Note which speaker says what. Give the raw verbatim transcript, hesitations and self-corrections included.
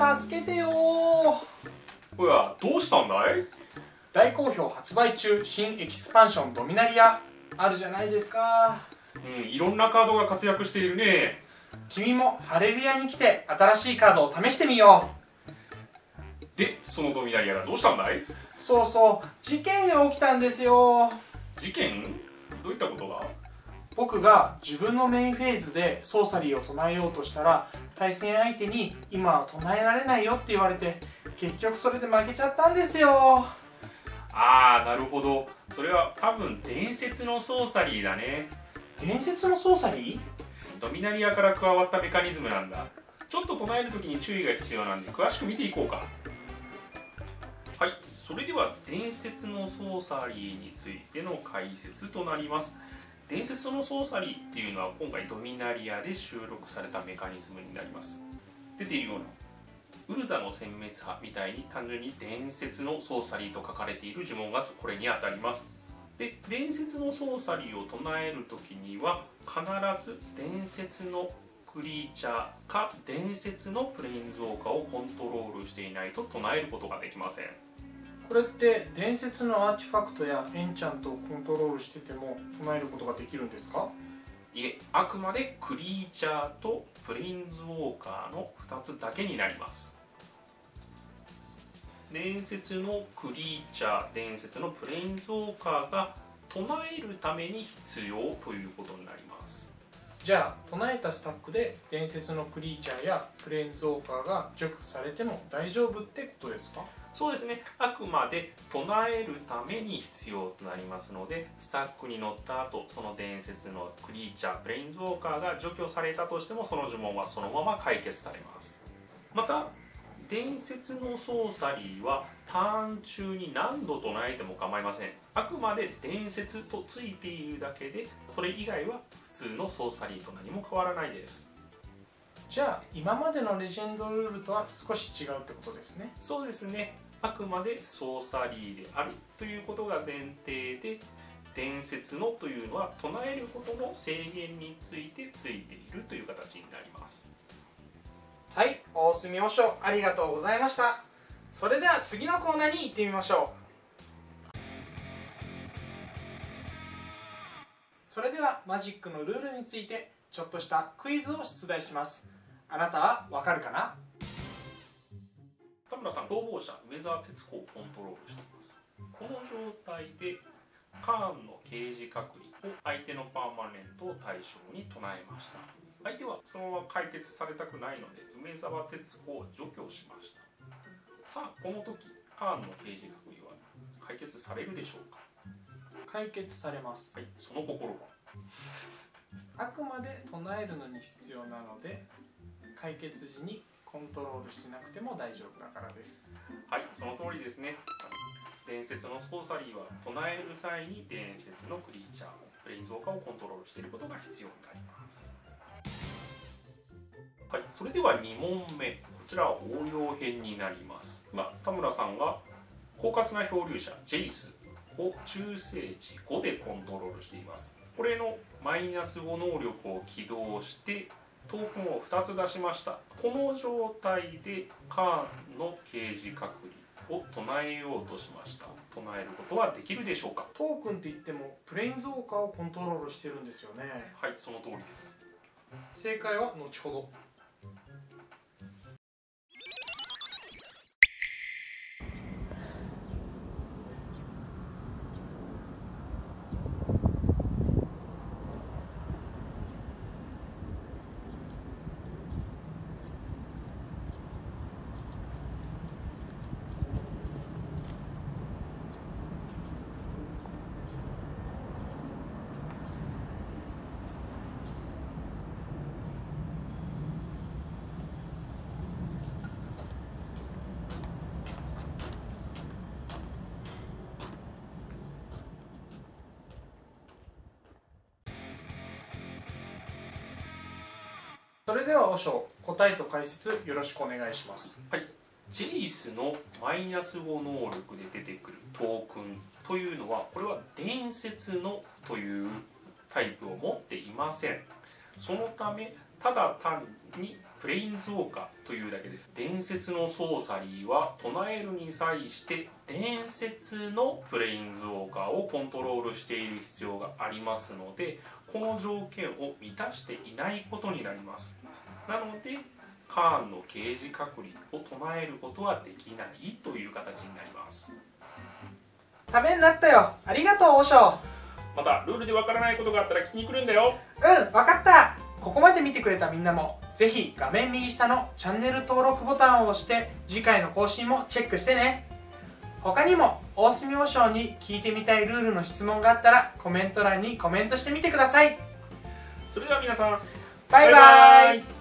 Speaker 1: 助けてよー。
Speaker 2: おや、どうしたんだい？
Speaker 1: 大好評発売中、新エキスパンションドミナリアあるじゃないですか。
Speaker 2: うん、いろんなカードが活躍しているね。
Speaker 1: 君もハレルヤに来て新しいカードを試してみよ
Speaker 2: う。で、そのドミナリアがどうしたんだい？
Speaker 1: そうそう、事件が起きたんですよ。
Speaker 2: 事件？どういったことだ？
Speaker 1: 僕が自分のメインフェーズでソーサリーを唱えようとしたら、対戦相手に今は唱えられないよって言われて、結局それで負けちゃったんですよ。
Speaker 2: あー、なるほど。それは多分伝説のソーサリーだね。
Speaker 1: 伝説のソーサリー？
Speaker 2: ドミナリアから加わったメカニズムなんだ。ちょっと唱えるときに注意が必要なんで詳しく見ていこうか。はい、それでは伝説のソーサリーについての解説となります。伝説のソーサリーっていうのは今回ドミナリアで収録されたメカニズムになります。出ているようなウルザの殲滅派みたいに単純に伝説のソーサリーと書かれている呪文がこれにあたります。で、伝説のソーサリーを唱えるときには必ず伝説のクリーチャーか伝説のプレインズウォーカーをコントロールしていないと唱えることができません。
Speaker 1: これって伝説のアーティファクトやエンチャントをコントロールしてても唱えることができるんですか？
Speaker 2: いえ、あくまでクリーチャーとプレインズウォーカーのふたつだけになります。伝説のクリーチャー、伝説のプレインズウォーカーが唱えるために必要ということになります。
Speaker 1: じゃあ唱えたスタックで伝説のクリーチャーやプレインズウォーカーが除去されても大丈夫ってことですか？
Speaker 2: そうですね、あくまで唱えるために必要となりますので、スタックに乗った後、その伝説のクリーチャー、プレインズウォーカーが除去されたとしても、その呪文はそのまま解決されます。また、伝説のソーサリーはターン中に何度唱えても構いません。あくまで伝説とついているだけで、それ以外は普通のソーサリーと何も変わらないです。
Speaker 1: じゃあ今までのレジェンドルールとは少し違うってことですね。
Speaker 2: そうですね、あくまでソーサリーであるということが前提で、伝説のというのは唱えることの制限についてついているという形になります。
Speaker 1: はい、大隅和尚ありがとうございました。それでは次のコーナーに行ってみましょう。それではマジックのルールについてちょっとしたクイズを出題します。あなたはわかるかな？
Speaker 2: 田村さん、逃亡者梅沢哲子をコントロールしています。この状態でカーンの刑事隔離を相手のパーマネントを対象に唱えました。相手はそのまま解決されたくないので梅沢哲子を除去しました。さあ、この時カーンの刑事隔離は解決されるでしょうか？
Speaker 1: 解決されます。
Speaker 2: はい、その心は？
Speaker 1: あくまで唱えるのに必要なので、解決時にコントロールしなくても大丈夫だからです。
Speaker 2: はい、その通りですね。伝説のソーサリーは唱える際に伝説のクリーチャー、プレインズウォーカーをコントロールしていることが必要になります。はい、それではに問目、こちらは応用編になります。まあ、田村さんが狡猾な漂流者ジェイスを中性値ごでコントロールしています。これのマイナスご能力を起動してトークンをふたつ出しました。この状態でカーンの刑事隔離を唱えようとしました。唱えることはできるでしょうか？
Speaker 1: トークンって言ってもプレインズウォーカーをコントロールしてるんですよね。
Speaker 2: はい、その通りです。
Speaker 1: 正解は後ほど。それでは和尚、答えと解説よろしくお願いします。
Speaker 2: はい、ジェイスのマイナスご能力で出てくるトークンというのは、これは伝説のというタイプを持っていません。そのためただ単にプレインズウォーカーというだけです。伝説のソーサリーは唱えるに際して伝説のプレインズウォーカーをコントロールしている必要がありますので、この条件を満たしていないことになります。なのでカーンの啓示隔離を唱えることはできないという形になります。
Speaker 1: ためになったよ。ありがとう王将。
Speaker 2: またルールでわからないことがあったら聞きに来るんだよ。
Speaker 1: うん、わかった。ここまで見てくれたみんなもぜひ画面右下のチャンネル登録ボタンを押して次回の更新もチェックしてね。他にも大隅王将に聞いてみたいルールの質問があったらコメント欄にコメントしてみてください。
Speaker 2: それでは皆さん、
Speaker 1: バイバイ。
Speaker 2: バイバイ。